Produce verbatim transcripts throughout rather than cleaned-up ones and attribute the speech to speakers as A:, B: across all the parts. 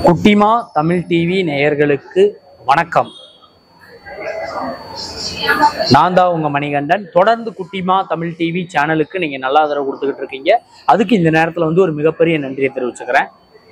A: குட்டிமா தமிழ் டிவி நேயர்களுக்கு வணக்கம். நான் தான் உங்க மணிகண்டன். தொடர்ந்து குட்டிமா தமிழ் டிவி சேனலுக்கு நீங்க நல்ல ஆதரவு கொடுத்துக்கிட்டு இருக்கீங்க. அதுக்கு இந்த நேரத்துல வந்து ஒரு மிகப்பெரிய நன்றியை தெரிவிச்சுக்கிறேன்.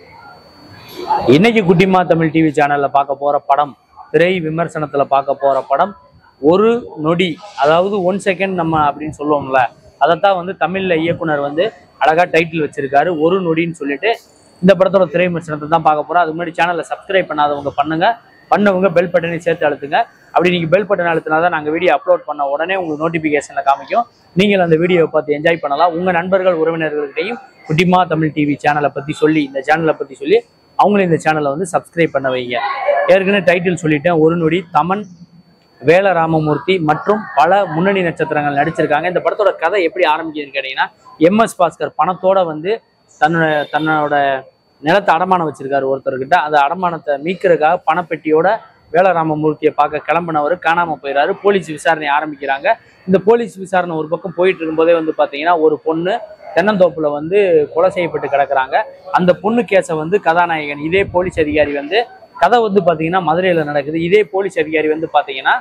A: இன்னைக்கு குட்டிமா தமிழ் டிவி சேனல்ல பார்க்க போற படம், திரை விமர்சனத்துல பார்க்க போற படம் ஒரு நொடி, அதாவது ஒன் செகண்ட் நம்ம அப்படின்னு சொல்லுவோம்ல, அதைத்தான் வந்து தமிழ்ல இயக்குனர் வந்து அழகா டைட்டில் வச்சிருக்காரு, ஒரு நொடின்னு சொல்லிட்டு. இந்த படத்தோட திரை விமர்சனத்தை தான் பார்க்க போறோம். அதுக்கு முன்னாடி சேனலை சப்ஸ்கிரைப் பண்ணாதவங்க பண்ணுங்க, பண்ணவங்க பெல் பட்டனை சேர்த்து அழுத்துங்க. அப்படி நீங்க பெல் பட்டன் அழுத்தினா தான் நாங்கள் வீடியோ அப்லோட் பண்ண உடனே உங்களுக்கு நோட்டிபிகேஷன்ல காமிக்கும். நீங்கள் அந்த வீடியோவை பார்த்து என்ஜாய் பண்ணலாம். உங்க நண்பர்கள் உறவினர்கள்கிட்டையும் குட்டிமா தமிழ் டிவி சேனலை பத்தி சொல்லி, இந்த சேனலை பத்தி சொல்லி அவங்களும் இந்த சேனலை வந்து சப்ஸ்கிரைப் பண்ண வைங்க. ஏற்கனவே டைட்டில் சொல்லிட்டேன், ஒரு நொடி. தமன், வேல ராமமூர்த்தி மற்றும் பல முன்னணி நட்சத்திரங்கள் நடிச்சிருக்காங்க. இந்த படத்தோட கதை எப்படி ஆரம்பிக்குதுன்னு கேட்டீங்கன்னா, எம் எஸ் பாஸ்கர் பணத்தோட வந்து தன்னோட தன்னோட நிலத்தை அடமானம் வச்சிருக்காரு ஒருத்தர்கிட்ட. அந்த அடமானத்தை மீட்கிறதுக்காக பணப்பெட்டியோட வேலராமமூர்த்தியை பார்க்க கிளம்பினவர் காணாம போயிடாரு. போலீஸ் விசாரணை ஆரம்பிக்கிறாங்க. இந்த போலீஸ் விசாரணை ஒரு பக்கம் போயிட்டு இருக்கும்போதே வந்து பாத்தீங்கன்னா, ஒரு பொண்ணு தென்னந்தோப்புல வந்து கொலை செய்யப்பட்டு கிடக்குறாங்க. அந்த பொண்ணு கேஸை வந்து கதாநாயகன், இதே போலீஸ் அதிகாரி வந்து, கதை வந்து பாத்தீங்கன்னா மதுரையில நடக்குது. இதே போலீஸ் அதிகாரி வந்து பாத்தீங்கன்னா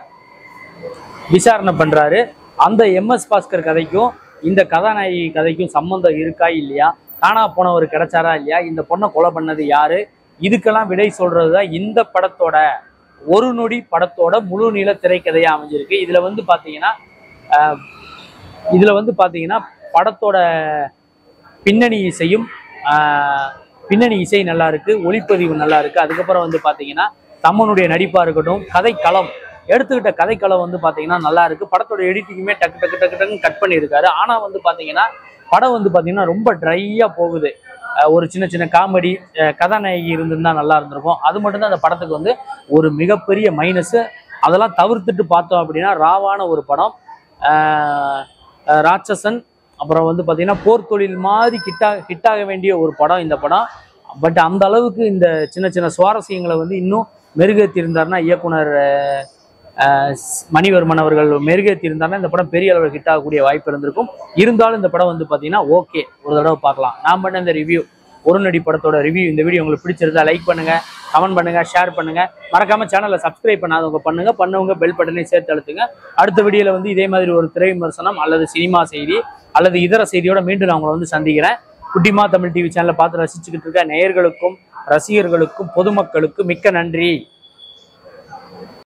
A: விசாரணை பண்றாரு. அந்த எம் எஸ் பாஸ்கர் கதைக்கும் இந்த கதாநாயகி கதைக்கும் சம்பந்தம் இருக்கா இல்லையா, காணா போனவர் கிடைச்சாரா இல்லையா, இந்த பொண்ணை கொலை பண்ணது யாரு, இதுக்கெல்லாம் விடை சொல்றதுதான் இந்த படத்தோட ஒரு நொடி படத்தோட முழு நீள திரைக்கதையா அமைஞ்சிருக்கு. இதுல வந்து பாத்தீங்கன்னா அஹ் இதுல வந்து பாத்தீங்கன்னா படத்தோட பின்னணி இசையும் ஆஹ் பின்னணி இசை நல்லா இருக்கு, ஒளிப்பதிவு நல்லா இருக்கு. அதுக்கப்புறம் வந்து பாத்தீங்கன்னா தம்மனுடைய நடிப்பா இருக்கட்டும், கதைக்களம் எடுத்துக்கிட்ட கதைக்களம் வந்து பாத்தீங்கன்னா நல்லா இருக்கு. படத்தோட எடிட்டிங்குமே டக்கு டக்கு டக்கு டக்குன்னு கட் பண்ணியிருக்காரு. ஆனா வந்து பாத்தீங்கன்னா படம் வந்து பாத்தீங்கன்னா ரொம்ப ட்ரையா போகுது. ஒரு சின்ன சின்ன காமெடி, கதாநாயகி இருந்திருந்தா நல்லா இருந்திருக்கும். அது மட்டும்தான் அந்த படத்துக்கு வந்து ஒரு மிகப்பெரிய மைனஸ். அதெல்லாம் தவிர்த்துட்டு பார்த்தோம் அப்படின்னா ராவான ஒரு படம். ஆஹ் ராட்சசன், அப்புறம் வந்து பாத்தீங்கன்னா போர் தொழில் மாதிரி ஹிட்டா ஹிட்டாக வேண்டிய ஒரு படம் இந்த படம். பட் அந்த அளவுக்கு இந்த சின்ன சின்ன சுவாரஸ்யங்களை வந்து இன்னும் மெருகேற்றி இருந்தாருன்னா இயக்குனர் மணிவர்மன் அவர்கள் மெருகேற்றி இருந்தாருன்னா இந்த படம் பெரிய அளவில் ஹிட் ஆகக்கூடிய வாய்ப்பு இருந்திருக்கும். இருந்தாலும் இந்த படம் வந்து பார்த்தீங்கன்னா ஓகே, ஒரு தடவை பார்க்கலாம். நான் பண்ண இந்த ரிவ்யூ, ஒரு நொடி படத்தோட ரிவ்யூ, இந்த வீடியோ உங்களுக்கு பிடிச்சிருந்தா லைக் பண்ணுங்க, கமெண்ட் பண்ணுங்க, ஷேர் பண்ணுங்க. மறக்காம சேனலை சப்ஸ்கிரைப் பண்ணாதவங்க பண்ணுங்க, பண்ணவங்க பெல் பட்டனை சேர்த்து அழுத்துங்க. அடுத்த வீடியோல வந்து இதே மாதிரி ஒரு திரை விமர்சனம் அல்லது சினிமா செய்தி அல்லது இதர செய்தியோட மீண்டும் நான் உங்களை வந்து சந்திக்கிறேன். குட்டிமா தமிழ் டிவி சேனலை பார்த்து ரசிச்சுக்கிட்டு இருக்க நேயர்களுக்கும் ரசிகர்களுக்கும் பொதுமக்களுக்கும் மிக்க நன்றி.